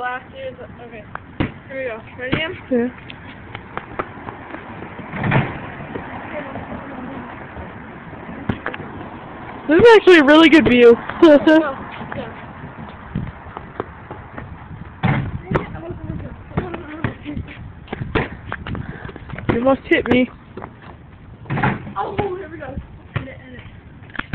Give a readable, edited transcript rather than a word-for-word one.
last year's. Okay. Here we go. Ready, Em? Yeah. This is actually a really good view. Go. You almost hit me.